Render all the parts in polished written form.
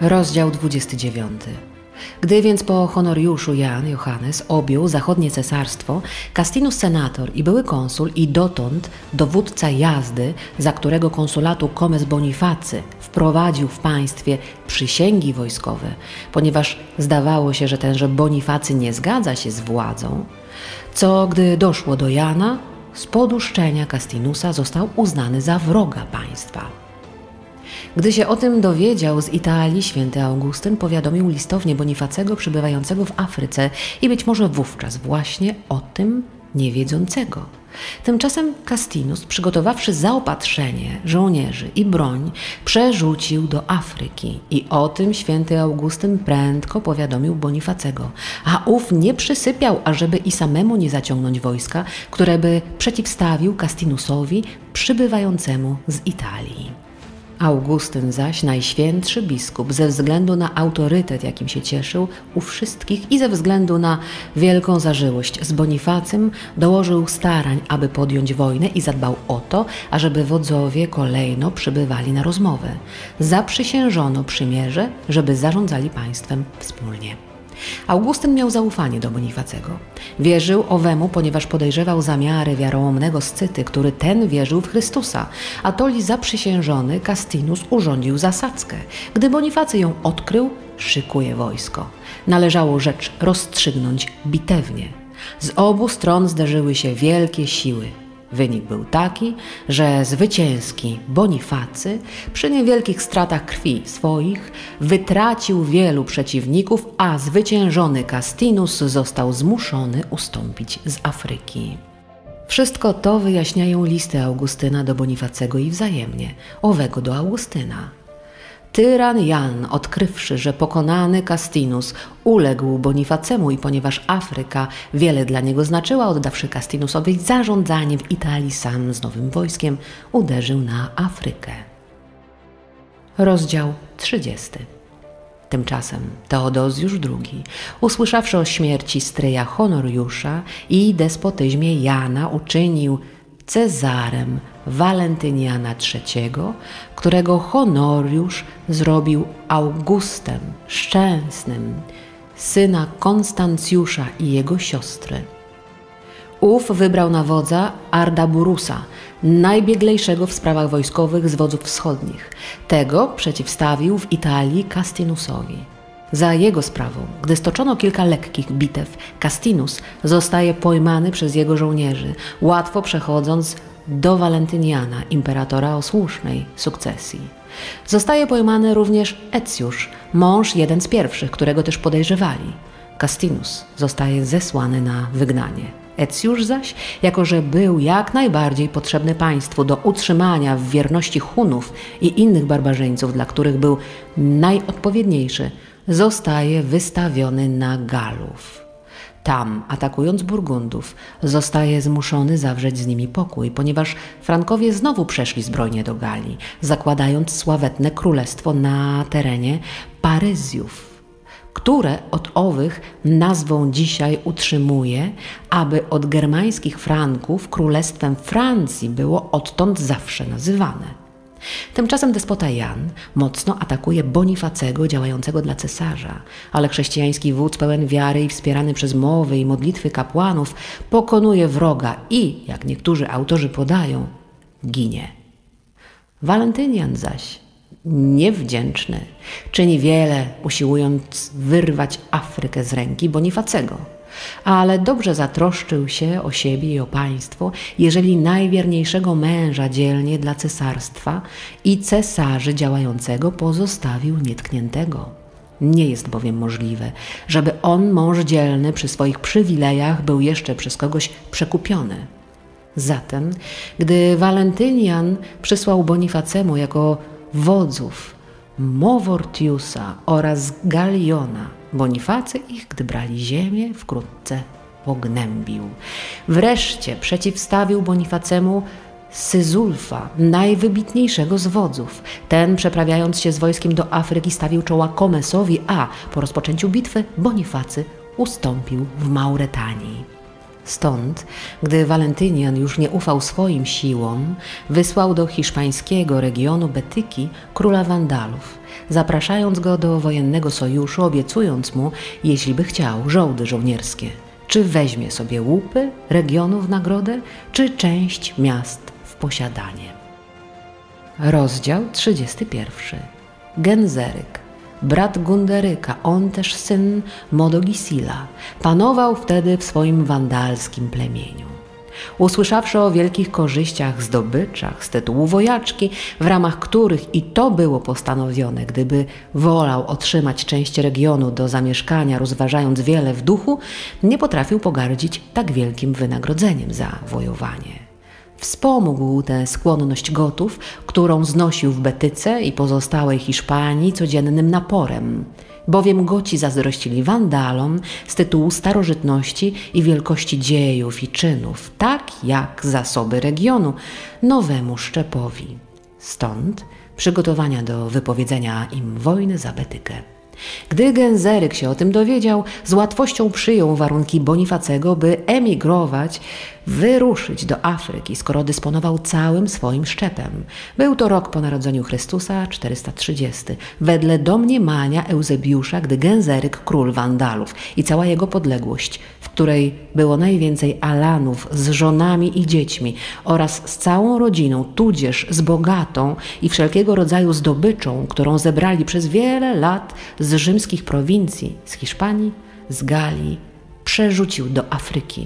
Rozdział 29. Gdy więc po Honoriuszu Johannes objął zachodnie cesarstwo, Castinus senator i były konsul i dotąd dowódca jazdy, za którego konsulatu Comes Bonifacy wprowadził w państwie przysięgi wojskowe, ponieważ zdawało się, że tenże Bonifacy nie zgadza się z władzą, co gdy doszło do Jana, z poduszczenia Castinusa został uznany za wroga państwa. Gdy się o tym dowiedział z Italii, święty Augustyn powiadomił listownie Bonifacego przybywającego w Afryce i być może wówczas właśnie o tym niewiedzącego. Tymczasem Castinus, przygotowawszy zaopatrzenie, żołnierzy i broń, przerzucił do Afryki i o tym święty Augustyn prędko powiadomił Bonifacego, a ów nie przysypiał, ażeby i samemu nie zaciągnąć wojska, które by przeciwstawił Castinusowi przybywającemu z Italii. Augustyn zaś, najświętszy biskup, ze względu na autorytet, jakim się cieszył u wszystkich i ze względu na wielką zażyłość z Bonifacym, dołożył starań, aby podjąć wojnę i zadbał o to, ażeby wodzowie kolejno przybywali na rozmowę. Zaprzysiężono przymierze, żeby zarządzali państwem wspólnie. Augustyn miał zaufanie do Bonifacego. Wierzył owemu, ponieważ podejrzewał zamiary wiarołomnego Scyty, który ten wierzył w Chrystusa. Atoli zaprzysiężony Castinus urządził zasadzkę. Gdy Bonifacy ją odkrył, szykuje wojsko. Należało rzecz rozstrzygnąć bitewnie. Z obu stron zderzyły się wielkie siły. Wynik był taki, że zwycięski Bonifacy przy niewielkich stratach krwi swoich wytracił wielu przeciwników, a zwyciężony Castinus został zmuszony ustąpić z Afryki. Wszystko to wyjaśniają listy Augustyna do Bonifacego i wzajemnie, owego do Augustyna. Tyran Jan, odkrywszy, że pokonany Castinus uległ Bonifacemu i ponieważ Afryka wiele dla niego znaczyła, oddawszy Castinusowi zarządzanie w Italii sam z nowym wojskiem, uderzył na Afrykę. Rozdział 30. Tymczasem Teodozjusz II, usłyszawszy o śmierci stryja Honoriusza i despotyzmie Jana, uczynił Cezarem Walentyniana III, którego Honoriusz zrobił Augustem Szczęsnym, syna Konstancjusza i jego siostry. Ów wybrał na wodza Ardaburusa, najbieglejszego w sprawach wojskowych z wodzów wschodnich. Tego przeciwstawił w Italii Castinusowi. Za jego sprawą, gdy stoczono kilka lekkich bitew, Castinus zostaje pojmany przez jego żołnierzy, łatwo przechodząc do Walentyniana, imperatora o słusznej sukcesji. Zostaje pojmany również Ecjusz, mąż jeden z pierwszych, którego też podejrzewali. Castinus zostaje zesłany na wygnanie. Ecjusz zaś, jako że był jak najbardziej potrzebny państwu do utrzymania w wierności Hunów i innych barbarzyńców, dla których był najodpowiedniejszy, zostaje wystawiony na Galów. Tam, atakując Burgundów, zostaje zmuszony zawrzeć z nimi pokój, ponieważ Frankowie znowu przeszli zbrojnie do Galii, zakładając sławetne królestwo na terenie Paryzjów, które od owych nazwą dzisiaj utrzymuje, aby od germańskich Franków królestwem Francji było odtąd zawsze nazywane. Tymczasem despota Jan mocno atakuje Bonifacego działającego dla cesarza, ale chrześcijański wódz pełen wiary i wspierany przez mowy i modlitwy kapłanów pokonuje wroga i, jak niektórzy autorzy podają, ginie. Walentynian zaś, niewdzięczny, czyni wiele, usiłując wyrwać Afrykę z ręki Bonifacego. Ale dobrze zatroszczył się o siebie i o państwo, jeżeli najwierniejszego męża dzielnie dla cesarstwa i cesarzy działającego pozostawił nietkniętego. Nie jest bowiem możliwe, żeby on, mąż dzielny, przy swoich przywilejach był jeszcze przez kogoś przekupiony. Zatem, gdy Walentynian przysłał Bonifacemu jako wodzów Mowortiusa oraz Galiona, Bonifacy ich, gdy brali ziemię, wkrótce pognębił. Wreszcie przeciwstawił Bonifacemu Syzulfa, najwybitniejszego z wodzów. Ten, przeprawiając się z wojskiem do Afryki, stawił czoła Comesowi, a po rozpoczęciu bitwy Bonifacy ustąpił w Mauretanii. Stąd, gdy Walentynian już nie ufał swoim siłom, wysłał do hiszpańskiego regionu Betyki króla Wandalów, zapraszając go do wojennego sojuszu, obiecując mu, jeśli by chciał, żołdy żołnierskie. Czy weźmie sobie łupy regionu w nagrodę, czy część miast w posiadanie. Rozdział 31. Genzeryk, brat Gunderyka, on też syn Modogisila, panował wtedy w swoim wandalskim plemieniu. Usłyszawszy o wielkich korzyściach, zdobyczach z tytułu wojaczki, w ramach których i to było postanowione, gdyby wolał otrzymać część regionu do zamieszkania, rozważając wiele w duchu, nie potrafił pogardzić tak wielkim wynagrodzeniem za wojowanie. Wspomógł tę skłonność Gotów, którą znosił w Betyce i pozostałej Hiszpanii codziennym naporem, bowiem Goci zazdrościli Wandalom z tytułu starożytności i wielkości dziejów i czynów, tak jak zasoby regionu nowemu szczepowi. Stąd przygotowania do wypowiedzenia im wojny za Betykę. Gdy Genzeryk się o tym dowiedział, z łatwością przyjął warunki Bonifacego, by emigrować, wyruszyć do Afryki, skoro dysponował całym swoim szczepem. Był to rok po narodzeniu Chrystusa, 430, wedle domniemania Eusebiusza, gdy Genzeryk, król Wandalów i cała jego podległość, w której było najwięcej Alanów z żonami i dziećmi oraz z całą rodziną, tudzież z bogatą i wszelkiego rodzaju zdobyczą, którą zebrali przez wiele lat z rzymskich prowincji, z Hiszpanii, z Galii, przerzucił do Afryki.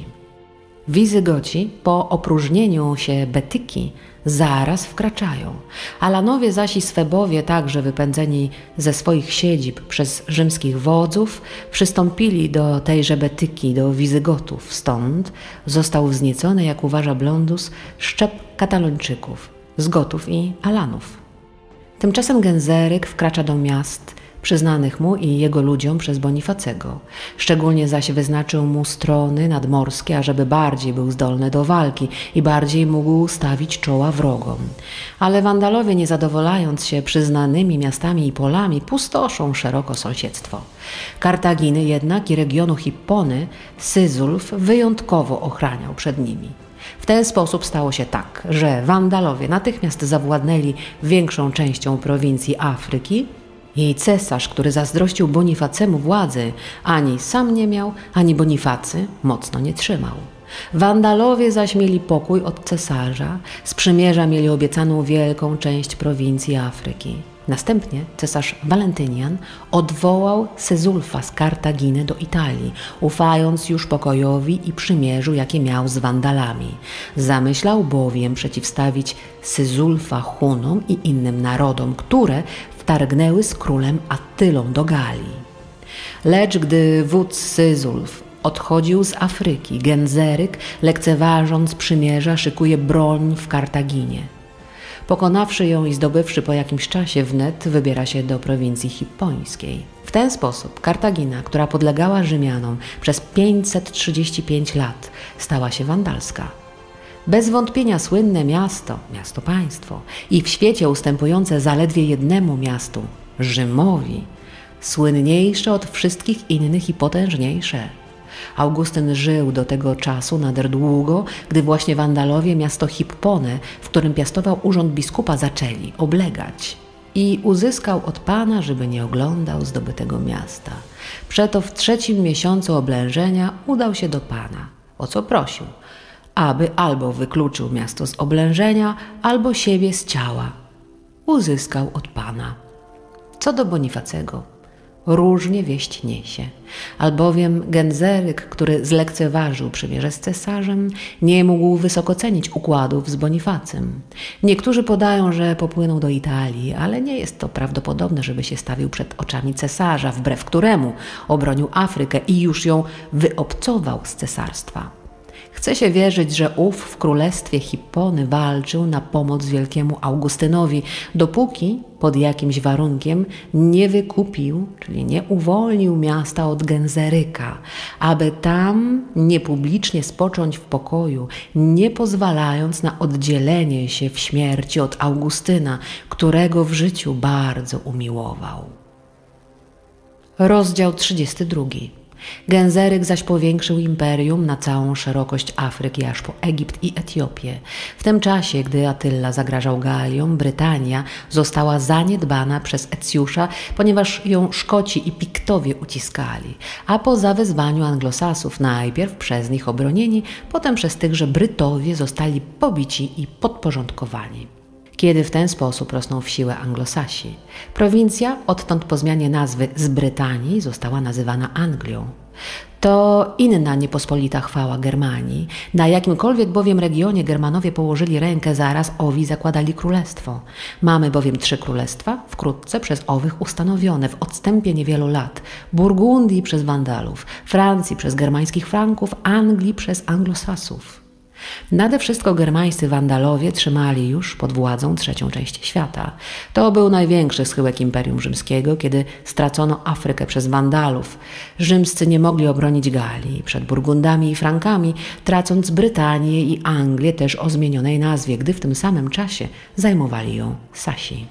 Wizygoci po opróżnieniu się Betyki zaraz wkraczają. Alanowie zaś i Swebowie, także wypędzeni ze swoich siedzib przez rzymskich wodzów, przystąpili do tejże Betyki, do Wizygotów. Stąd został wzniecony, jak uważa Blondus, szczep Katalończyków, z Gotów i Alanów. Tymczasem Genzeryk wkracza do miast przyznanych mu i jego ludziom przez Bonifacego. Szczególnie zaś wyznaczył mu strony nadmorskie, ażeby bardziej był zdolny do walki i bardziej mógł stawić czoła wrogom. Ale Wandalowie, nie zadowalając się przyznanymi miastami i polami, pustoszą szeroko sąsiedztwo. Kartaginy jednak i regionu Hippony Syzulf wyjątkowo ochraniał przed nimi. W ten sposób stało się tak, że Wandalowie natychmiast zawładnęli większą częścią prowincji Afryki, i cesarz, który zazdrościł Bonifacemu władzy, ani sam nie miał, ani Bonifacy mocno nie trzymał. Wandalowie zaś mieli pokój od cesarza, z przymierza mieli obiecaną wielką część prowincji Afryki. Następnie cesarz Walentynian odwołał Syzulfa z Kartaginy do Italii, ufając już pokojowi i przymierzu, jakie miał z Wandalami. Zamyślał bowiem przeciwstawić Syzulfa Hunom i innym narodom, które wtargnęły z królem Attylą do Galii. Lecz gdy wódz Syzulf odchodził z Afryki, Genzeryk, lekceważąc przymierza, szykuje broń w Kartaginie. Pokonawszy ją i zdobywszy po jakimś czasie, wnet wybiera się do prowincji hippońskiej. W ten sposób Kartagina, która podlegała Rzymianom przez 535 lat, stała się wandalska. Bez wątpienia słynne miasto-państwo i w świecie ustępujące zaledwie jednemu miastu, Rzymowi, słynniejsze od wszystkich innych i potężniejsze. Augustyn żył do tego czasu nader długo, gdy właśnie Wandalowie miasto Hippone, w którym piastował urząd biskupa, zaczęli oblegać. I uzyskał od Pana, żeby nie oglądał zdobytego miasta. Przeto w 3. miesiącu oblężenia udał się do Pana, o co prosił, aby albo wykluczył miasto z oblężenia, albo siebie z ciała. Uzyskał od Pana. Co do Bonifacego, różnie wieść niesie, albowiem Genzeryk, który zlekceważył przymierze z cesarzem, nie mógł wysoko cenić układów z Bonifacym. Niektórzy podają, że popłynął do Italii, ale nie jest to prawdopodobne, żeby się stawił przed oczami cesarza, wbrew któremu obronił Afrykę i już ją wyobcował z cesarstwa. Chce się wierzyć, że ów w królestwie Hippony walczył na pomoc wielkiemu Augustynowi, dopóki pod jakimś warunkiem nie wykupił, czyli nie uwolnił miasta od Genzeryka, aby tam niepublicznie spocząć w pokoju, nie pozwalając na oddzielenie się w śmierci od Augustyna, którego w życiu bardzo umiłował. Rozdział 32. Genzeryk zaś powiększył imperium na całą szerokość Afryki, aż po Egipt i Etiopię. W tym czasie, gdy Attyla zagrażał Galiom, Brytania została zaniedbana przez Ecjusza, ponieważ ją Szkoci i Piktowie uciskali, a po zawezwaniu Anglosasów najpierw przez nich obronieni, potem przez tychże Brytowie zostali pobici i podporządkowani. Kiedy w ten sposób rosną w siłę Anglosasi, prowincja odtąd po zmianie nazwy z Brytanii została nazywana Anglią. To inna niepospolita chwała Germanii. Na jakimkolwiek bowiem regionie Germanowie położyli rękę, zaraz owi zakładali królestwo. Mamy bowiem 3 królestwa, wkrótce przez owych ustanowione, w odstępie niewielu lat. Burgundii przez Wandalów, Francji przez germańskich Franków, Anglii przez Anglosasów. Nade wszystko germańscy Wandalowie trzymali już pod władzą 3. część świata. To był największy schyłek Imperium Rzymskiego, kiedy stracono Afrykę przez Wandalów. Rzymscy nie mogli obronić Galii przed Burgundami i Frankami, tracąc Brytanię i Anglię też o zmienionej nazwie, gdy w tym samym czasie zajmowali ją Sasi.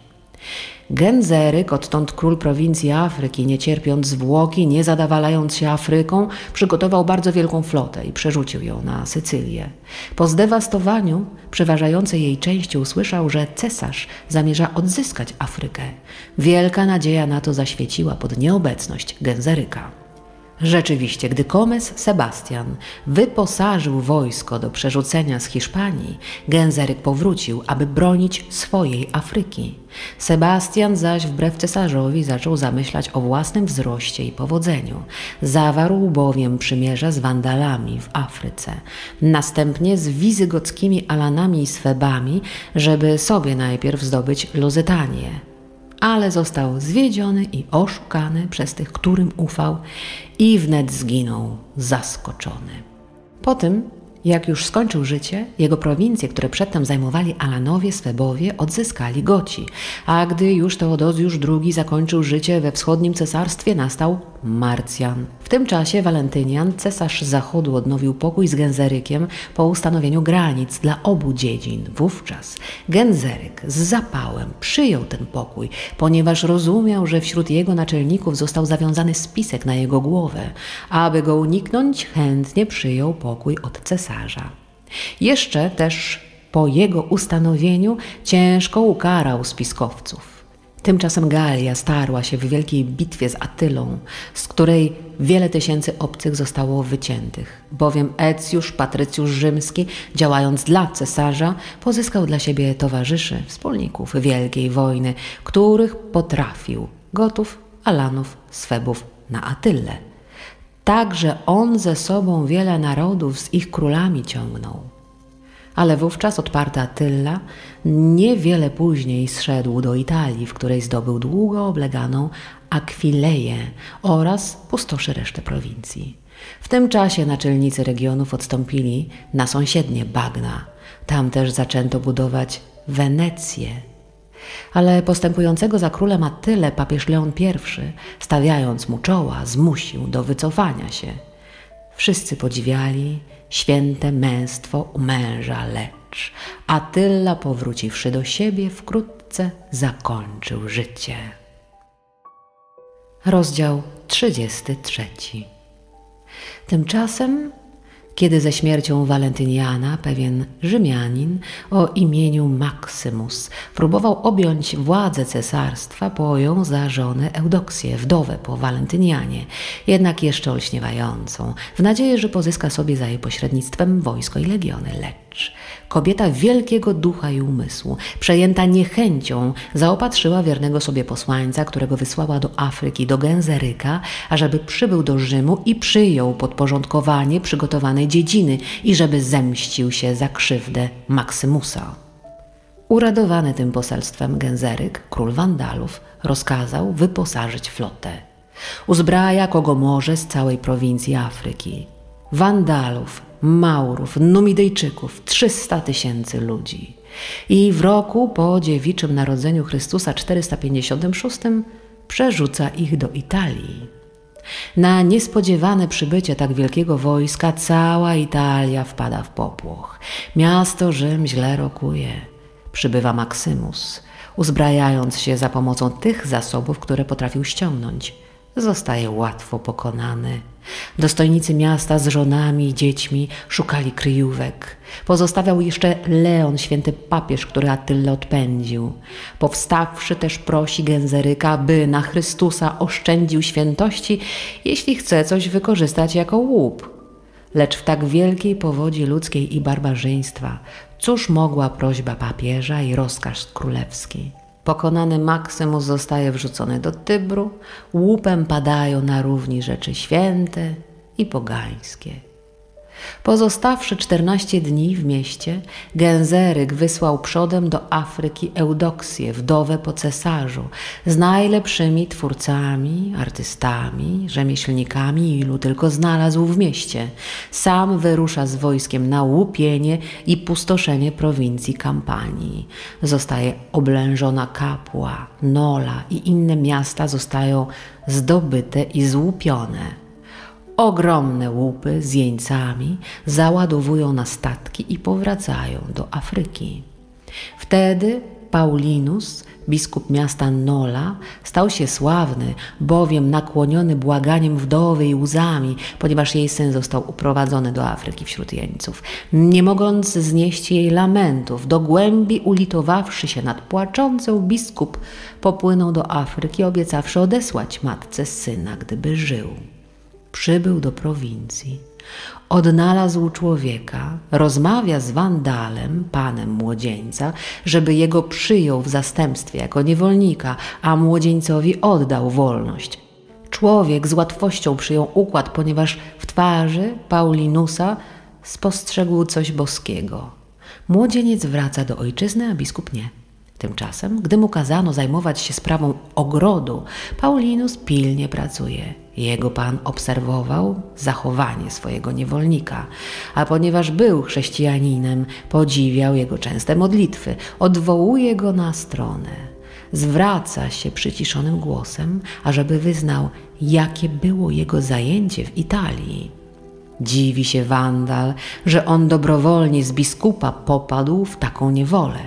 Genzeryk, odtąd król prowincji Afryki, nie cierpiąc zwłoki, nie zadawalając się Afryką, przygotował bardzo wielką flotę i przerzucił ją na Sycylię. Po zdewastowaniu przeważającej jej części usłyszał, że cesarz zamierza odzyskać Afrykę. Wielka nadzieja na to zaświeciła pod nieobecność Genzeryka. Rzeczywiście, gdy Comes Sebastian wyposażył wojsko do przerzucenia z Hiszpanii, Genzeryk powrócił, aby bronić swojej Afryki. Sebastian zaś wbrew cesarzowi zaczął zamyślać o własnym wzroście i powodzeniu. Zawarł bowiem przymierza z Wandalami w Afryce, następnie z wizygockimi Alanami i Swebami, żeby sobie najpierw zdobyć Luzytanię. Ale został zwiedziony i oszukany przez tych, którym ufał, i wnet zginął zaskoczony. Po tym, jak już skończył życie, jego prowincje, które przedtem zajmowali Alanowie, Swebowie, odzyskali Goci, a gdy już Teodozjusz II zakończył życie we wschodnim cesarstwie, nastał Marcjan. W tym czasie Walentynian, cesarz Zachodu, odnowił pokój z Genzerykiem po ustanowieniu granic dla obu dziedzin. Wówczas Genzeryk z zapałem przyjął ten pokój, ponieważ rozumiał, że wśród jego naczelników został zawiązany spisek na jego głowę. Aby go uniknąć, chętnie przyjął pokój od cesarza. Jeszcze też po jego ustanowieniu ciężko ukarał spiskowców. Tymczasem Galia starła się w wielkiej bitwie z Attylą, z której wiele tysięcy obcych zostało wyciętych, bowiem Ecjusz, patrycjusz rzymski, działając dla cesarza, pozyskał dla siebie towarzyszy, wspólników wielkiej wojny, których potrafił: Gotów, Alanów, Swebów na Attylę. Także on ze sobą wiele narodów z ich królami ciągnął. Ale wówczas odparty Attyla niewiele później zszedł do Italii, w której zdobył długo obleganą Akwileję oraz pustoszy resztę prowincji. W tym czasie naczelnicy regionów odstąpili na sąsiednie bagna. Tam też zaczęto budować Wenecję. Ale postępującego za królem Attylę papież Leon I, stawiając mu czoła, zmusił do wycofania się. Wszyscy podziwiali święte męstwo u męża, lecz Attyla, powróciwszy do siebie, wkrótce zakończył życie. Rozdział 33. Tymczasem, kiedy ze śmiercią Walentyniana pewien Rzymianin o imieniu Maksymus próbował objąć władzę cesarstwa, pojął za żonę Eudoksję, wdowę po Walentynianie, jednak jeszcze olśniewającą, w nadziei, że pozyska sobie za jej pośrednictwem wojsko i legiony. Lecz kobieta wielkiego ducha i umysłu, przejęta niechęcią, zaopatrzyła wiernego sobie posłańca, którego wysłała do Afryki, do Genzeryka, ażeby przybył do Rzymu i przyjął podporządkowanie przygotowanej dziedziny i żeby zemścił się za krzywdę Maksymusa. Uradowany tym poselstwem Genzeryk, król Wandalów, rozkazał wyposażyć flotę. Uzbraja kogo może z całej prowincji Afryki. Wandalów, Maurów, Numidejczyków, 300 000 ludzi. I w roku po dziewiczym narodzeniu Chrystusa 456 przerzuca ich do Italii. Na niespodziewane przybycie tak wielkiego wojska cała Italia wpada w popłoch. Miasto Rzym źle rokuje. Przybywa Maksymus, uzbrajając się za pomocą tych zasobów, które potrafił ściągnąć. Zostaje łatwo pokonany. Dostojnicy miasta z żonami i dziećmi szukali kryjówek. Pozostawiał jeszcze Leon, święty papież, który Attylę odpędził. Powstawszy też prosi Genzeryka, by na Chrystusa oszczędził świętości, jeśli chce coś wykorzystać jako łup. Lecz w tak wielkiej powodzi ludzkiej i barbarzyństwa, cóż mogła prośba papieża i rozkaz królewski? Pokonany Maksymus zostaje wrzucony do Tybru, łupem padają na równi rzeczy święte i pogańskie. Pozostawszy 14 dni w mieście, Genzeryk wysłał przodem do Afryki Eudoksję, wdowę po cesarzu, z najlepszymi twórcami, artystami, rzemieślnikami, ilu tylko znalazł w mieście. Sam wyrusza z wojskiem na łupienie i pustoszenie prowincji Kampanii. Zostaje oblężona Kapua, Nola i inne miasta zostają zdobyte i złupione. Ogromne łupy z jeńcami załadowują na statki i powracają do Afryki. Wtedy Paulinus, biskup miasta Nola, stał się sławny, bowiem nakłoniony błaganiem wdowy i łzami, ponieważ jej syn został uprowadzony do Afryki wśród jeńców. Nie mogąc znieść jej lamentów, do głębi ulitowawszy się nad płaczącą, biskup popłynął do Afryki, obiecawszy odesłać matce syna, gdyby żył. Przybył do prowincji, odnalazł człowieka, rozmawia z Wandalem, panem młodzieńca, żeby jego przyjął w zastępstwie jako niewolnika, a młodzieńcowi oddał wolność. Człowiek z łatwością przyjął układ, ponieważ w twarzy Paulinusa spostrzegł coś boskiego. Młodzieniec wraca do ojczyzny, a biskup nie. Tymczasem, gdy mu kazano zajmować się sprawą ogrodu, Paulinus pilnie pracuje. Jego pan obserwował zachowanie swojego niewolnika, a ponieważ był chrześcijaninem, podziwiał jego częste modlitwy, odwołuje go na stronę. Zwraca się przyciszonym głosem, ażeby wyznał, jakie było jego zajęcie w Italii. Dziwi się Wandal, że on dobrowolnie z biskupa popadł w taką niewolę.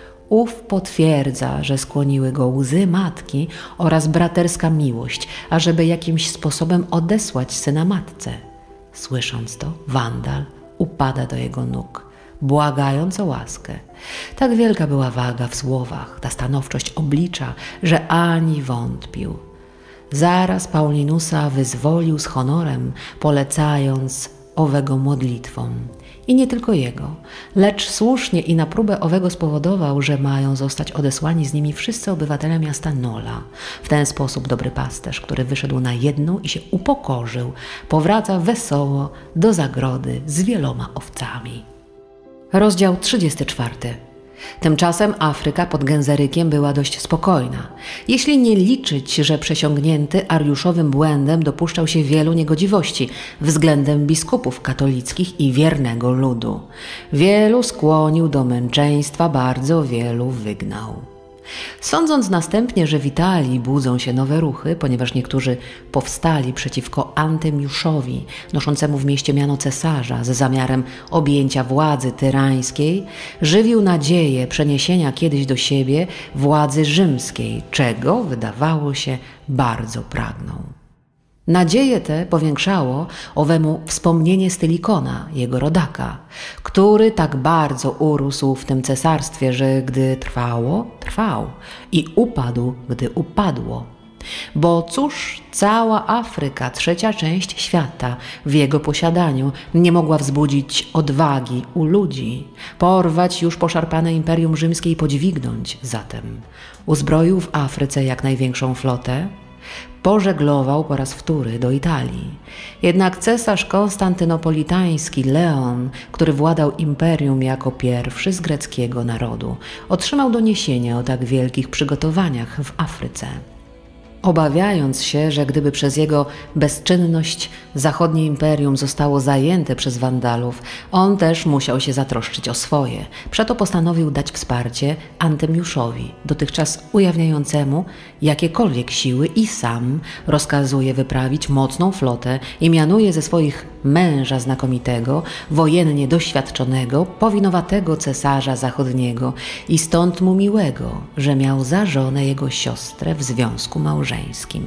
Ów potwierdza, że skłoniły go łzy matki oraz braterska miłość, ażeby jakimś sposobem odesłać syna matce. Słysząc to, Wandal upada do jego nóg, błagając o łaskę. Tak wielka była waga w słowach, ta stanowczość oblicza, że ani wątpił. Zaraz Paulinusa wyzwolił z honorem, polecając owego modlitwom. I nie tylko jego, lecz słusznie i na próbę owego spowodował, że mają zostać odesłani z nimi wszyscy obywatele miasta Nola. W ten sposób dobry pasterz, który wyszedł na jedną i się upokorzył, powraca wesoło do zagrody z wieloma owcami. Rozdział 34. Tymczasem Afryka pod Genzerykiem była dość spokojna, jeśli nie liczyć, że przesiągnięty ariuszowym błędem dopuszczał się wielu niegodziwości względem biskupów katolickich i wiernego ludu. Wielu skłonił do męczeństwa, bardzo wielu wygnał. Sądząc następnie, że w Italii budzą się nowe ruchy, ponieważ niektórzy powstali przeciwko Antymiuszowi, noszącemu w mieście miano cesarza z zamiarem objęcia władzy tyrańskiej, żywił nadzieję przeniesienia kiedyś do siebie władzy rzymskiej, czego, wydawało się, bardzo pragnął. Nadzieję tę powiększało owemu wspomnienie Stylikona, jego rodaka, który tak bardzo urósł w tym cesarstwie, że gdy trwało, trwał i upadł, gdy upadło. Bo cóż cała Afryka, trzecia część świata w jego posiadaniu nie mogła wzbudzić odwagi u ludzi, porwać już poszarpane Imperium Rzymskie i podźwignąć zatem. Uzbroił w Afryce jak największą flotę, pożeglował po raz wtóry do Italii. Jednak cesarz konstantynopolitański Leon, który władał imperium jako pierwszy z greckiego narodu, otrzymał doniesienia o tak wielkich przygotowaniach w Afryce. Obawiając się, że gdyby przez jego bezczynność zachodnie imperium zostało zajęte przez Wandalów, on też musiał się zatroszczyć o swoje. Przeto postanowił dać wsparcie Antymiuszowi, dotychczas ujawniającemu jakiekolwiek siły, i sam rozkazuje wyprawić mocną flotę i mianuje ze swoich męża znakomitego, wojennie doświadczonego, powinowatego cesarza zachodniego i stąd mu miłego, że miał za żonę jego siostrę w związku małżeńskim.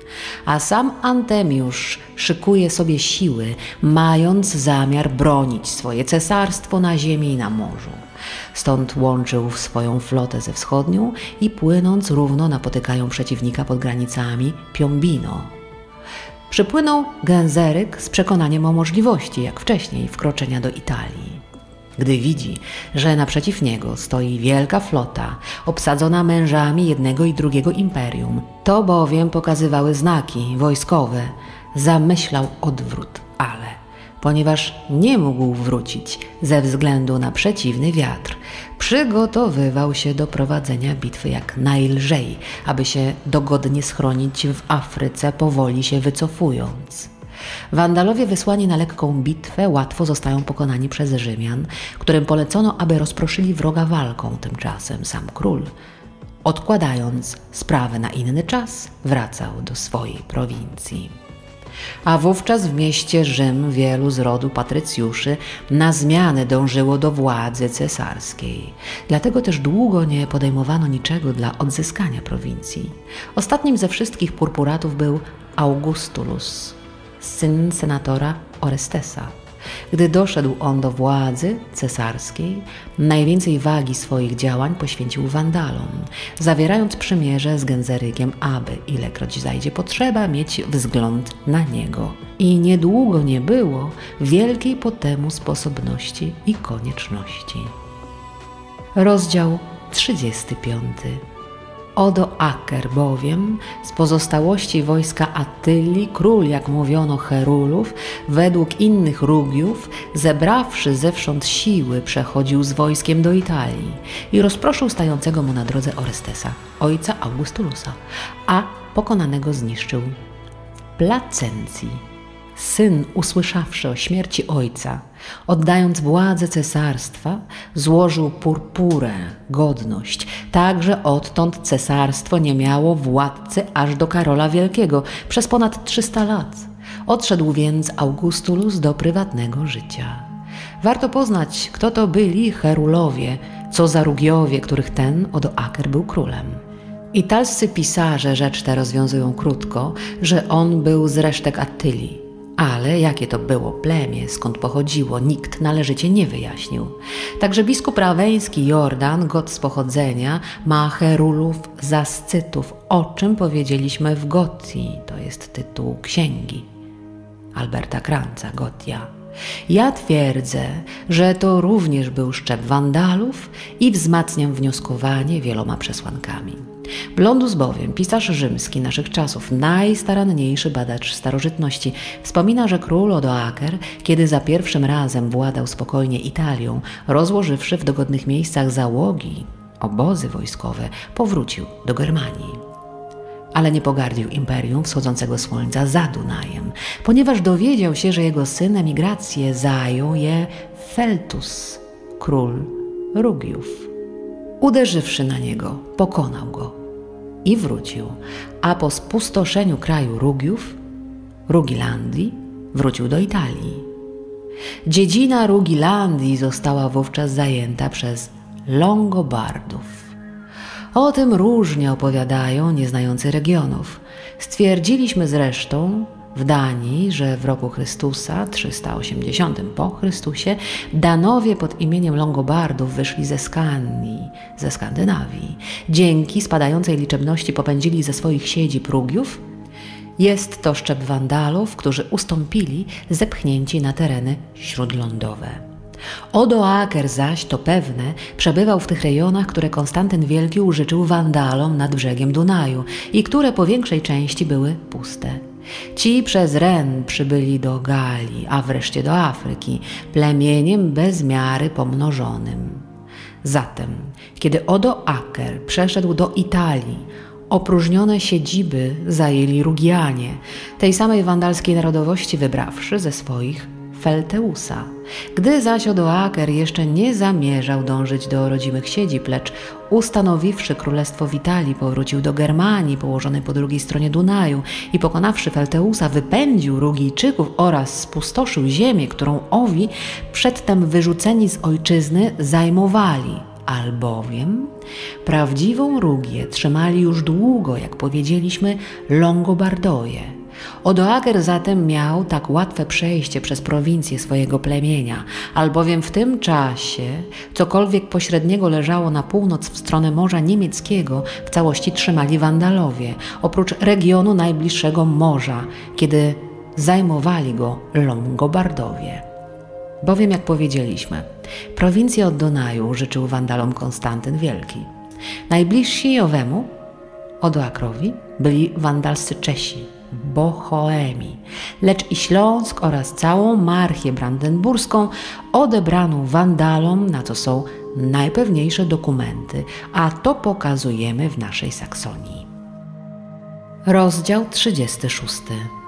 A sam Antemiusz szykuje sobie siły, mając zamiar bronić swoje cesarstwo na ziemi i na morzu. Stąd łączył swoją flotę ze wschodnią i płynąc równo napotykają przeciwnika pod granicami Piombino. Przypłynął Genzeryk z przekonaniem o możliwości, jak wcześniej, wkroczenia do Italii. Gdy widzi, że naprzeciw niego stoi wielka flota, obsadzona mężami jednego i drugiego imperium, to bowiem pokazywały znaki wojskowe, zamyślał odwrót, ale ponieważ nie mógł wrócić ze względu na przeciwny wiatr, przygotowywał się do prowadzenia bitwy jak najlżej, aby się dogodnie schronić w Afryce, powoli się wycofując. Wandalowie wysłani na lekką bitwę łatwo zostają pokonani przez Rzymian, którym polecono, aby rozproszyli wroga walką. Tymczasem sam król, odkładając sprawę na inny czas, wracał do swojej prowincji. A wówczas w mieście Rzym wielu z rodu patrycjuszy na zmianę dążyło do władzy cesarskiej. Dlatego też długo nie podejmowano niczego dla odzyskania prowincji. Ostatnim ze wszystkich purpuratów był Augustulus, syn senatora Orestesa. Gdy doszedł on do władzy cesarskiej, najwięcej wagi swoich działań poświęcił Wandalom, zawierając przymierze z Genzerykiem, aby, ilekroć zajdzie potrzeba, mieć wzgląd na niego. I niedługo nie było wielkiej po temu sposobności i konieczności. Rozdział 35. Odoaker bowiem z pozostałości wojska Attylii, król, jak mówiono, Herulów, według innych Rugiów, zebrawszy zewsząd siły, przechodził z wojskiem do Italii i rozproszył stającego mu na drodze Orestesa, ojca Augustulusa, a pokonanego zniszczył w Placencji. Syn, usłyszawszy o śmierci ojca, oddając władzę cesarstwa, złożył purpurę, godność, tak że odtąd cesarstwo nie miało władcy aż do Karola Wielkiego przez ponad 300 lat. Odszedł więc Augustulus do prywatnego życia. Warto poznać, kto to byli Herulowie, co za Rugiowie, których ten Odoaker był królem. Italscy pisarze rzecz tę rozwiązują krótko, że on był z resztek Attylii. Ale jakie to było plemię, skąd pochodziło, nikt należycie nie wyjaśnił. Także biskup raweński Jordan, god z pochodzenia, ma Herulów za Scytów, o czym powiedzieliśmy w Gotii, to jest tytuł księgi Alberta Kranza, Gotia. Ja twierdzę, że to również był szczep Wandalów i wzmacniam wnioskowanie wieloma przesłankami. Blondus bowiem, pisarz rzymski naszych czasów, najstaranniejszy badacz starożytności, wspomina, że król Odoaker, kiedy za pierwszym razem władał spokojnie Italią, rozłożywszy w dogodnych miejscach załogi, obozy wojskowe, powrócił do Germanii. Ale nie pogardził imperium wschodzącego słońca za Dunajem, ponieważ dowiedział się, że jego syn emigrację zajął je Feltus, król Rugiów. Uderzywszy na niego, pokonał go i wrócił, a po spustoszeniu kraju Rugiów, Rugilandii, wrócił do Italii. Dziedzina Rugilandii została wówczas zajęta przez Longobardów. O tym różnie opowiadają nieznający regionów. Stwierdziliśmy zresztą w Danii, że w roku Chrystusa, 380 po Chrystusie, Danowie pod imieniem Longobardów wyszli ze Skanii, ze Skandynawii. Dzięki spadającej liczebności popędzili ze swoich siedzib Rugiów. Jest to szczep Wandalów, którzy ustąpili, zepchnięci na tereny śródlądowe. Odoaker zaś, to pewne, przebywał w tych rejonach, które Konstantyn Wielki użyczył Wandalom nad brzegiem Dunaju i które po większej części były puste. Ci przez Ren przybyli do Galii, a wreszcie do Afryki, plemieniem bez miary pomnożonym. Zatem, kiedy Odoaker przeszedł do Italii, opróżnione siedziby zajęli Rugianie, tej samej wandalskiej narodowości wybrawszy ze swoich Felteusa. Gdy zaś Odoaker jeszcze nie zamierzał dążyć do rodzimych siedzib, lecz ustanowiwszy królestwo w Italii, powrócił do Germanii położonej po drugiej stronie Dunaju i pokonawszy Felteusa, wypędził Rugijczyków oraz spustoszył ziemię, którą owi przedtem wyrzuceni z ojczyzny zajmowali, albowiem prawdziwą Rugię trzymali już długo, jak powiedzieliśmy, Longobardowie. Odoaker zatem miał tak łatwe przejście przez prowincję swojego plemienia, albowiem w tym czasie cokolwiek pośredniego leżało na północ w stronę Morza Niemieckiego w całości trzymali Wandalowie, oprócz regionu najbliższego morza, kiedy zajmowali go Longobardowie. Bowiem, jak powiedzieliśmy, prowincję od Dunaju życzył Wandalom Konstantyn Wielki. Najbliżsi owemu, Odoakrowi, byli wandalscy Czesi, Bohoemi, lecz i Śląsk oraz całą Marchię Brandenburską odebrano Wandalom, na co są najpewniejsze dokumenty, a to pokazujemy w naszej Saksonii. Rozdział 36.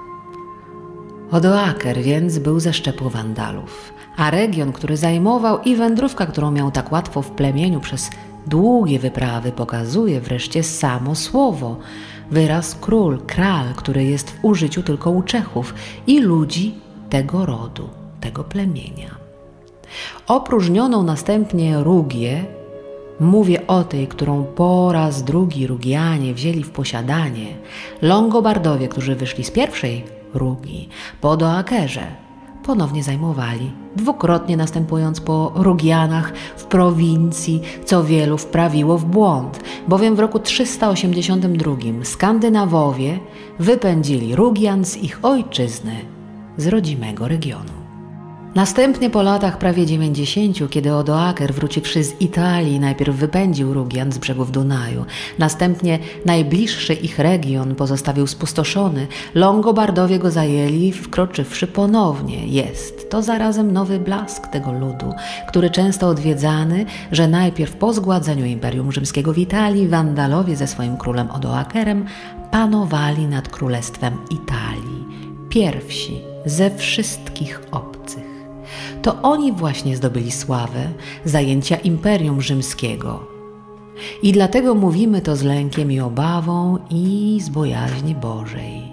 Odoaker więc był ze szczepu Wandalów, a region, który zajmował i wędrówka, którą miał tak łatwo w plemieniu przez długie wyprawy, pokazuje wreszcie samo słowo, wyraz król, kral, który jest w użyciu tylko u Czechów i ludzi tego rodu, tego plemienia. Opróżnioną następnie Rugię, mówię o tej, którą po raz drugi Rugianie wzięli w posiadanie, Longobardowie, którzy wyszli z pierwszej Rugii, po Odoakerze, ponownie zajmowali, dwukrotnie następując po Rugianach w prowincji, co wielu wprawiło w błąd, bowiem w roku 382 Skandynawowie wypędzili Rugian z ich ojczyzny, z rodzimego regionu. Następnie po latach prawie 90, kiedy Odoaker, wróciwszy z Italii, najpierw wypędził Rugian z brzegów Dunaju, następnie najbliższy ich region pozostawił spustoszony, Longobardowie go zajęli, wkroczywszy ponownie. Jest to zarazem nowy blask tego ludu, który często odwiedzany, że najpierw po zgładzeniu Imperium Rzymskiego w Italii Wandalowie ze swoim królem Odoakerem panowali nad królestwem Italii, pierwsi ze wszystkich obcych. To oni właśnie zdobyli sławę zajęcia Imperium Rzymskiego. I dlatego mówimy to z lękiem i obawą i z bojaźni Bożej.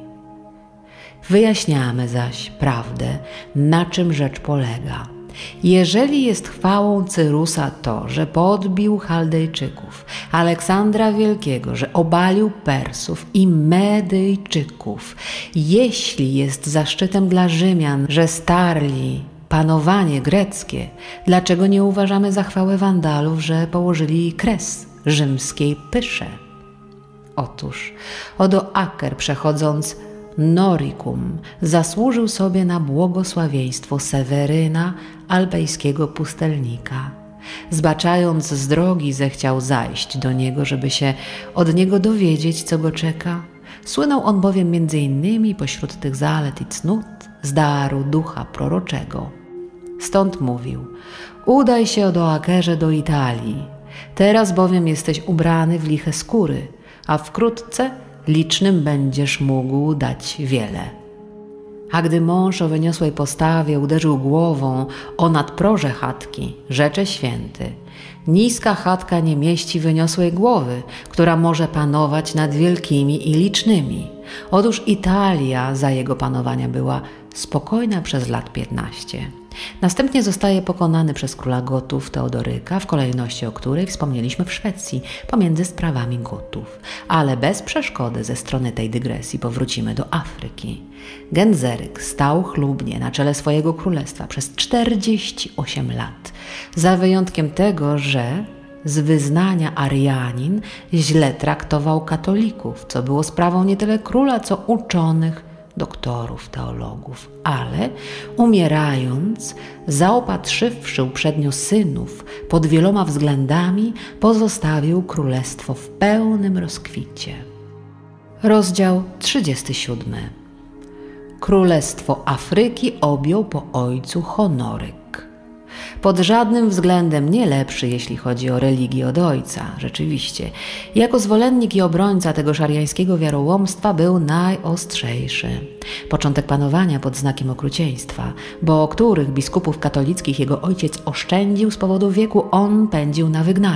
Wyjaśniamy zaś prawdę, na czym rzecz polega. Jeżeli jest chwałą Cyrusa to, że podbił Chaldejczyków, Aleksandra Wielkiego, że obalił Persów i Medyjczyków, jeśli jest zaszczytem dla Rzymian, że starli panowanie greckie, dlaczego nie uważamy za chwałę Wandalów, że położyli kres rzymskiej pysze? Otóż Odoaker, przechodząc Noricum, zasłużył sobie na błogosławieństwo Seweryna, albejskiego pustelnika. Zbaczając z drogi, zechciał zajść do niego, żeby się od niego dowiedzieć, co go czeka. Słynął on bowiem między innymi pośród tych zalet i cnót z daru ducha proroczego. Stąd mówił: udaj się, Odoakerze, do Italii. Teraz bowiem jesteś ubrany w liche skóry, a wkrótce licznym będziesz mógł dać wiele. A gdy mąż o wyniosłej postawie uderzył głową o nadproże chatki, rzecze święty: niska chatka nie mieści wyniosłej głowy, która może panować nad wielkimi i licznymi. Otóż Italia za jego panowania była spokojna przez lat 15. Następnie zostaje pokonany przez króla Gotów Teodoryka, w kolejności o której wspomnieliśmy w Szwecji, pomiędzy sprawami Gotów. Ale bez przeszkody ze strony tej dygresji powrócimy do Afryki. Genzeryk stał chlubnie na czele swojego królestwa przez 48 lat, za wyjątkiem tego, że z wyznania Arianin źle traktował katolików, co było sprawą nie tyle króla, co uczonych, doktorów, teologów, ale umierając, zaopatrzywszy uprzednio synów pod wieloma względami, pozostawił królestwo w pełnym rozkwicie. Rozdział 37. Królestwo Afryki objął po ojcu Honoryk. Pod żadnym względem nie lepszy, jeśli chodzi o religię, od ojca, rzeczywiście. Jako zwolennik i obrońca tego szariańskiego wiarołomstwa był najostrzejszy. Początek panowania pod znakiem okrucieństwa, bo których biskupów katolickich jego ojciec oszczędził z powodu wieku, on pędził na wygnanie.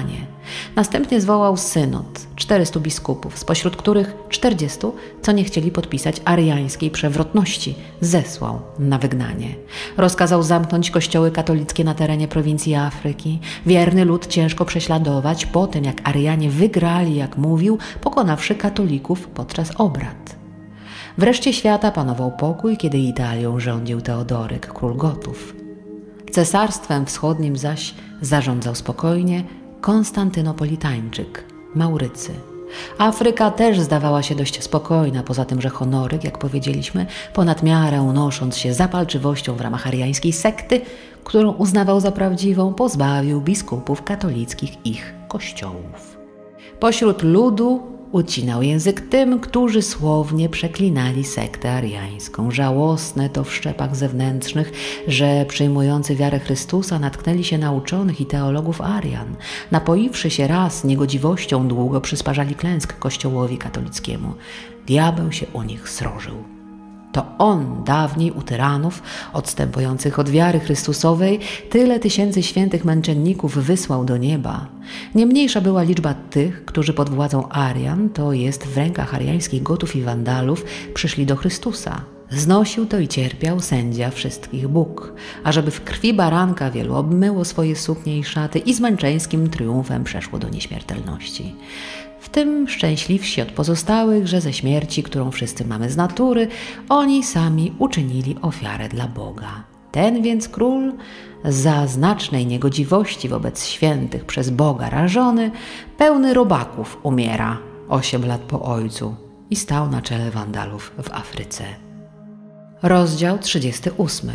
Następnie zwołał synod 400 biskupów, spośród których 40, co nie chcieli podpisać ariańskiej przewrotności, zesłał na wygnanie. Rozkazał zamknąć kościoły katolickie na terenie prowincji Afryki, wierny lud ciężko prześladować po tym, jak Arianie wygrali, jak mówił, pokonawszy katolików podczas obrad. Wreszcie świata panował pokój, kiedy Italią rządził Teodoryk, król Gotów. Cesarstwem wschodnim zaś zarządzał spokojnie Konstantynopolitańczyk, Maurycy. Afryka też zdawała się dość spokojna, poza tym, że Honoryk, jak powiedzieliśmy, ponad miarę unosząc się zapalczywością w ramach ariańskiej sekty, którą uznawał za prawdziwą, pozbawił biskupów katolickich ich kościołów. Pośród ludu ucinał język tym, którzy słownie przeklinali sektę ariańską. Żałosne to w szczepach zewnętrznych, że przyjmujący wiarę Chrystusa natknęli się na uczonych i teologów Arian. Napoiwszy się raz niegodziwością, długo przysparzali klęsk Kościołowi katolickiemu. Diabeł się u nich srożył. To on dawniej u tyranów, odstępujących od wiary Chrystusowej, tyle tysięcy świętych męczenników wysłał do nieba. Nie mniejsza była liczba tych, którzy pod władzą Arian, to jest w rękach ariańskich Gotów i Wandalów, przyszli do Chrystusa. Znosił to i cierpiał sędzia wszystkich Bóg, ażeby w krwi baranka wielu obmyło swoje suknie i szaty i z męczeńskim triumfem przeszło do nieśmiertelności. W tym szczęśliwsi od pozostałych, że ze śmierci, którą wszyscy mamy z natury, oni sami uczynili ofiarę dla Boga. Ten więc król, za znacznej niegodziwości wobec świętych przez Boga rażony, pełny robaków umiera 8 lat po ojcu i stał na czele Wandalów w Afryce. Rozdział 38.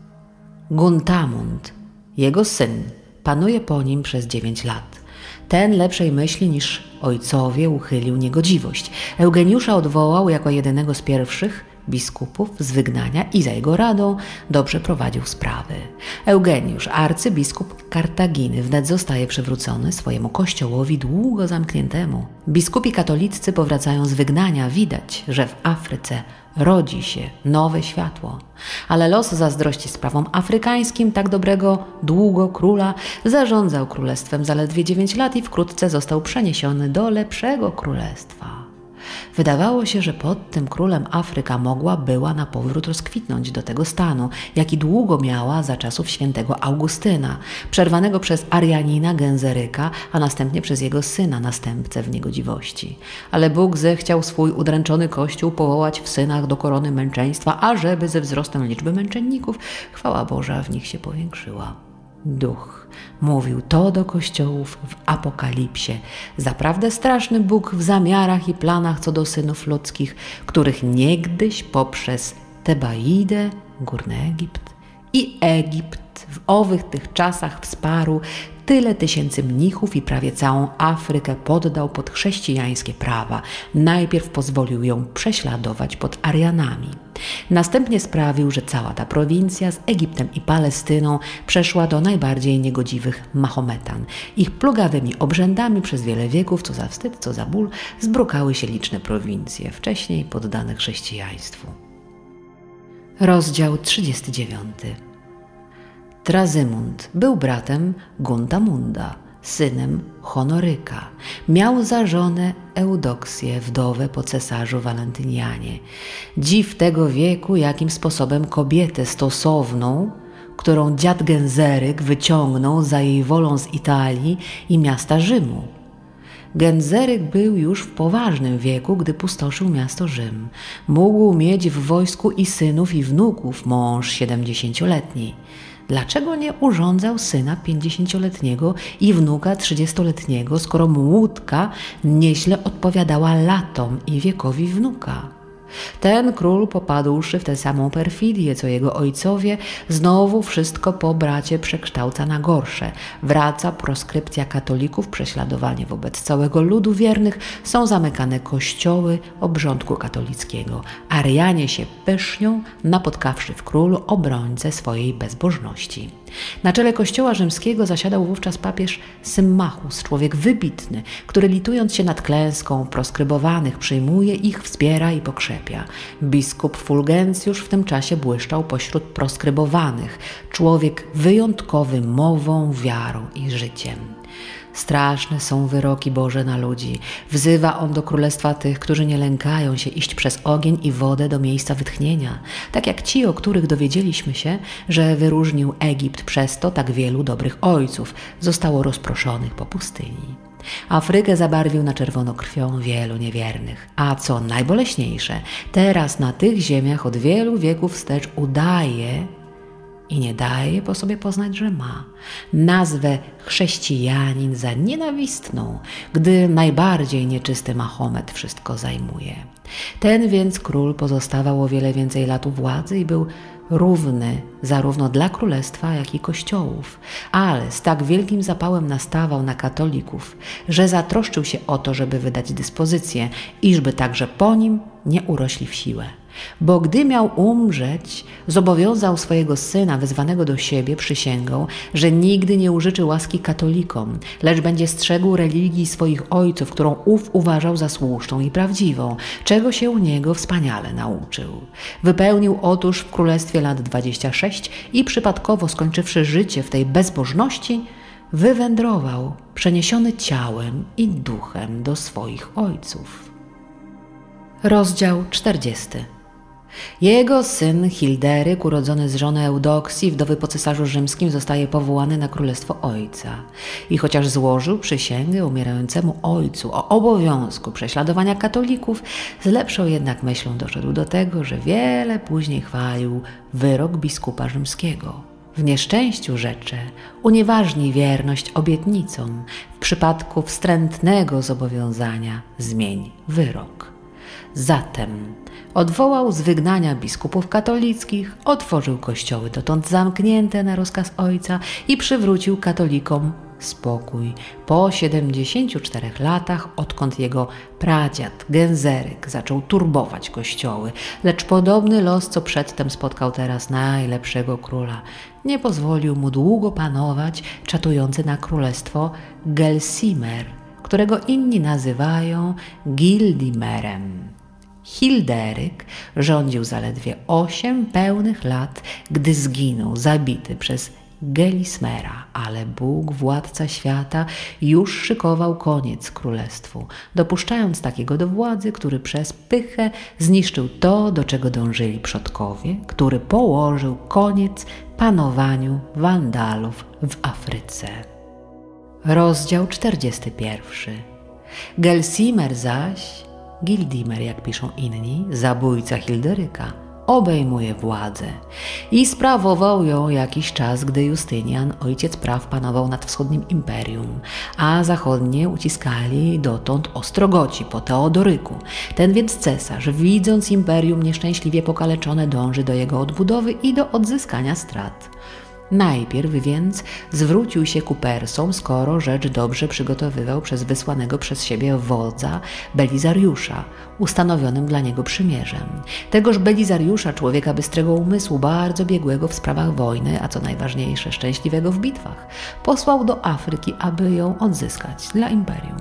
Guntamund, jego syn, panuje po nim przez 9 lat. Ten lepszej myśli niż ojcowie uchylił niegodziwość. Eugeniusza odwołał jako jedynego z pierwszych biskupów z wygnania i za jego radą dobrze prowadził sprawy. Eugeniusz, arcybiskup Kartaginy, wnet zostaje przywrócony swojemu kościołowi długo zamkniętemu. Biskupi katoliccy powracają z wygnania. Widać, że w Afryce rodzi się nowe światło. Ale los zazdrości sprawom afrykańskim tak dobrego, długo króla zarządzał królestwem zaledwie 9 lat i wkrótce został przeniesiony do lepszego królestwa. Wydawało się, że pod tym królem Afryka była na powrót rozkwitnąć do tego stanu, jaki długo miała za czasów świętego Augustyna, przerwanego przez Arianina Genzeryka, a następnie przez jego syna, następcę w niegodziwości. Ale Bóg zechciał swój udręczony kościół powołać w synach do korony męczeństwa, ażeby ze wzrostem liczby męczenników chwała Boża w nich się powiększyła. Duch mówił to do kościołów w Apokalipsie. Zaprawdę straszny Bóg w zamiarach i planach co do synów ludzkich, których niegdyś poprzez Tebaidę, Górny Egipt i Egipt w owych tych czasach wsparł, tyle tysięcy mnichów i prawie całą Afrykę poddał pod chrześcijańskie prawa. Najpierw pozwolił ją prześladować pod Arianami. Następnie sprawił, że cała ta prowincja z Egiptem i Palestyną przeszła do najbardziej niegodziwych Mahometan. Ich plugawymi obrzędami przez wiele wieków, co za wstyd, co za ból, zbrukały się liczne prowincje, wcześniej poddane chrześcijaństwu. Rozdział 39. Trazymund był bratem Guntamunda, synem Honoryka. Miał za żonę Eudoksję, wdowę po cesarzu Walentynianie. Dziw tego wieku, jakim sposobem kobietę stosowną, którą dziad Genzeryk wyciągnął za jej wolą z Italii i miasta Rzymu. Genzeryk był już w poważnym wieku, gdy pustoszył miasto Rzym. Mógł mieć w wojsku i synów, i wnuków, mąż 70-letni. Dlaczego nie urządzał syna 50-letniego i wnuka 30-letniego, skoro młódka nieźle odpowiadała latom i wiekowi wnuka? Ten król, popadłszy w tę samą perfidię, co jego ojcowie, znowu wszystko po bracie przekształca na gorsze. Wraca proskrypcja katolików, prześladowanie wobec całego ludu wiernych, są zamykane kościoły obrządku katolickiego. Arianie się pysznią, napotkawszy w królu obrońcę swojej bezbożności. Na czele kościoła rzymskiego zasiadał wówczas papież Symmachus, człowiek wybitny, który litując się nad klęską proskrybowanych przyjmuje ich, wspiera i pokrzepia. Biskup Fulgencjusz w tym czasie błyszczał pośród proskrybowanych, człowiek wyjątkowy mową, wiarą i życiem. Straszne są wyroki Boże na ludzi. Wzywa On do królestwa tych, którzy nie lękają się iść przez ogień i wodę do miejsca wytchnienia, tak jak ci, o których dowiedzieliśmy się, że wyróżnił Egipt przez to tak wielu dobrych ojców zostało rozproszonych po pustyni. Afrykę zabarwił na czerwono krwią wielu niewiernych. A co najboleśniejsze, teraz na tych ziemiach od wielu wieków wstecz udaje i nie daje po sobie poznać, że ma nazwę chrześcijanin za nienawistną, gdy najbardziej nieczysty Mahomet wszystko zajmuje. Ten więc król pozostawał o wiele więcej lat u władzy i był równy zarówno dla królestwa, jak i kościołów, ale z tak wielkim zapałem nastawał na katolików, że zatroszczył się o to, żeby wydać dyspozycję, iżby także po nim nie urośli w siłę. Bo gdy miał umrzeć, zobowiązał swojego syna wezwanego do siebie przysięgą, że nigdy nie użyczy łaski katolikom, lecz będzie strzegł religii swoich ojców, którą ów uważał za słuszną i prawdziwą, czego się u niego wspaniale nauczył. Wypełnił otóż w królestwie lat 26 i przypadkowo skończywszy życie w tej bezbożności, wywędrował, przeniesiony ciałem i duchem do swoich ojców. Rozdział 40. Jego syn Hilderyk, urodzony z żony Eudoksji, wdowy po cesarzu rzymskim, zostaje powołany na królestwo ojca. I chociaż złożył przysięgę umierającemu ojcu o obowiązku prześladowania katolików, z lepszą jednak myślą doszedł do tego, że wiele później chwalił wyrok biskupa rzymskiego. W nieszczęściu rzeczy unieważni wierność obietnicom, w przypadku wstrętnego zobowiązania zmień wyrok. Zatem odwołał z wygnania biskupów katolickich, otworzył kościoły dotąd zamknięte na rozkaz ojca i przywrócił katolikom spokój po 74 latach, odkąd jego pradziad Genzeryk zaczął turbować kościoły, lecz podobny los, co przedtem spotkał teraz najlepszego króla, nie pozwolił mu długo panować czatujący na królestwo Gelsimer, którego inni nazywają Gildimerem. Hilderyk rządził zaledwie 8 pełnych lat, gdy zginął zabity przez Gelismera, ale Bóg, władca świata, już szykował koniec królestwu, dopuszczając takiego do władzy, który przez pychę zniszczył to, do czego dążyli przodkowie, który położył koniec panowaniu Wandalów w Afryce. Rozdział 41. Gelsimer zaś, Gildimer, jak piszą inni, zabójca Hilderyka, obejmuje władzę i sprawował ją jakiś czas, gdy Justynian, ojciec praw, panował nad wschodnim imperium, a zachodnie uciskali dotąd Ostrogoci po Teodoryku. Ten więc cesarz, widząc imperium nieszczęśliwie pokaleczone, dąży do jego odbudowy i do odzyskania strat. Najpierw więc zwrócił się ku Persom, skoro rzecz dobrze przygotowywał przez wysłanego przez siebie wodza Belizariusza, ustanowionym dla niego przymierzem. Tegoż Belizariusza, człowieka bystrego umysłu, bardzo biegłego w sprawach wojny, a co najważniejsze, szczęśliwego w bitwach, posłał do Afryki, aby ją odzyskać dla imperium.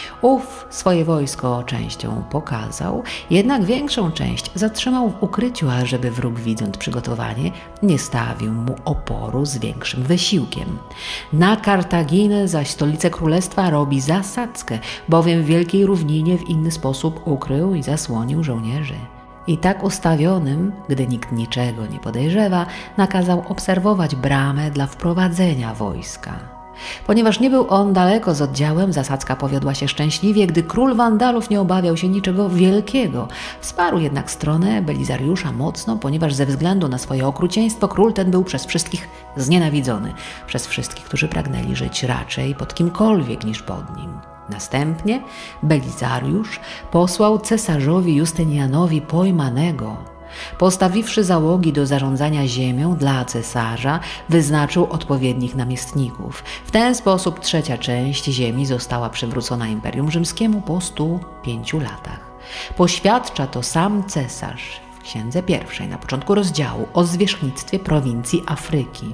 Ów swoje wojsko częścią pokazał, jednak większą część zatrzymał w ukryciu, ażeby wróg, widząc przygotowanie, nie stawił mu oporu z większym wysiłkiem. Na Kartaginę zaś, stolicę królestwa, robi zasadzkę, bowiem w wielkiej równinie w inny sposób ukrył i zasłonił żołnierzy. I tak ustawionym, gdy nikt niczego nie podejrzewa, nakazał obserwować bramę dla wprowadzenia wojska. Ponieważ nie był on daleko z oddziałem, zasadzka powiodła się szczęśliwie, gdy król Wandalów nie obawiał się niczego wielkiego. Wsparł jednak stronę Belizariusza mocno, ponieważ ze względu na swoje okrucieństwo król ten był przez wszystkich znienawidzony, przez wszystkich, którzy pragnęli żyć raczej pod kimkolwiek niż pod nim. Następnie Belizariusz posłał cesarzowi Justynianowi pojmanego. Postawiwszy załogi do zarządzania ziemią dla cesarza, wyznaczył odpowiednich namiestników. W ten sposób 3. część ziemi została przywrócona Imperium Rzymskiemu po 105 latach. Poświadcza to sam cesarz w Księdze I na początku rozdziału o zwierzchnictwie prowincji Afryki.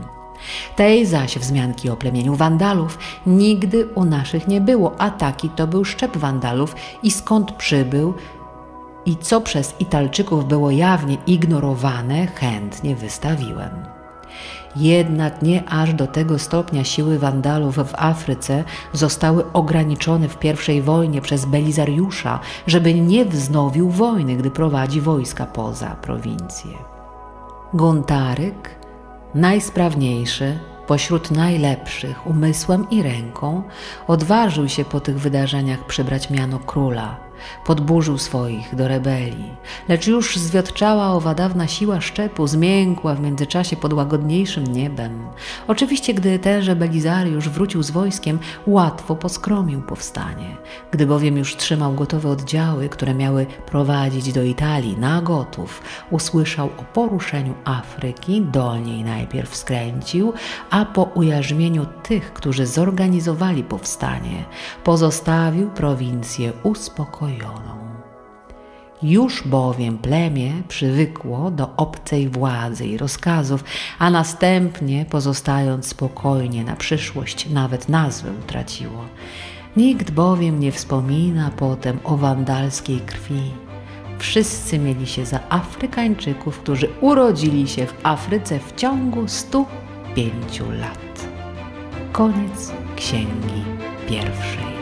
Tej zaś wzmianki o plemieniu Wandalów nigdy u naszych nie było, a taki to był szczep Wandalów i skąd przybył i co przez Italczyków było jawnie ignorowane, chętnie wystawiłem. Jednak nie aż do tego stopnia siły Wandalów w Afryce zostały ograniczone w pierwszej wojnie przez Belizariusza, żeby nie wznowił wojny, gdy prowadzi wojska poza prowincję. Guntaryk, najsprawniejszy, pośród najlepszych umysłem i ręką, odważył się po tych wydarzeniach przybrać miano króla. Podburzył swoich do rebelii, lecz już zwiotczała owa dawna siła szczepu zmiękła w międzyczasie pod łagodniejszym niebem. Oczywiście, gdy tenże Belizariusz wrócił z wojskiem, łatwo poskromił powstanie. Gdy bowiem już trzymał gotowe oddziały, które miały prowadzić do Italii na gotów, usłyszał o poruszeniu Afryki, dolniej najpierw skręcił, a po ujarzmieniu tych, którzy zorganizowali powstanie, pozostawił prowincję uspokojoną. Już bowiem plemię przywykło do obcej władzy i rozkazów, a następnie, pozostając spokojnie na przyszłość, nawet nazwę utraciło. Nikt bowiem nie wspomina potem o wandalskiej krwi. Wszyscy mieli się za Afrykańczyków, którzy urodzili się w Afryce w ciągu 105 lat. Koniec księgi pierwszej.